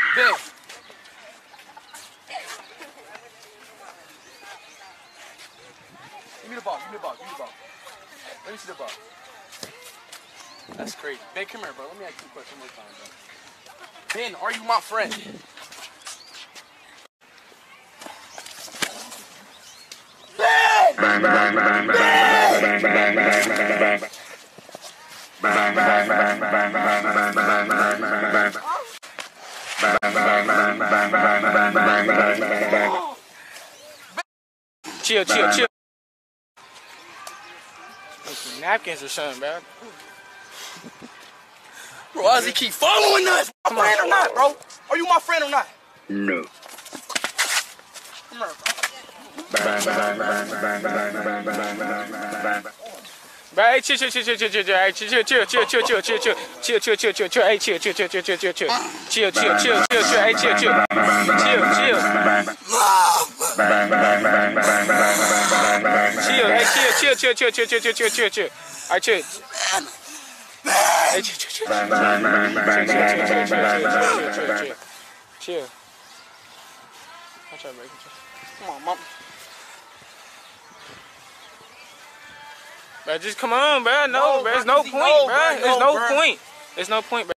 Ben. Give me the ball. Give me the ball. Give me the ball. Let me see the ball. That's crazy. Ben, come here, bro. Let me ask you a question one more time, bro. Ben, are you my friend? Ben! Ben! Ben! Ben! Ben! Ben! Ben! Chill, chill, chill. Some napkins or something, bro. Bro, why does he keep following us? My friend or not, bro? Are you my friend or not? No. Come here, bro. Bro, hey, chill, chill, chill, chill, chill, chill, hey, chill, chill, chill, chill, chill, chill, chill, chill, chill, chill, chill, chill, hey, chill, chill, chill, chill, chill, chill, chill, chill, chill, chill, chill, chill, hey, chill, chill, chill, chill, chill, hey, chill, chill, chill, chill, chill, chill, chill, chill, chill, hey, chill, hey, chill, chill, chill, chill, come on, mom. Bro, just come on, bro. No, bro. There's no point, bro. There's no point. There's no point, bro.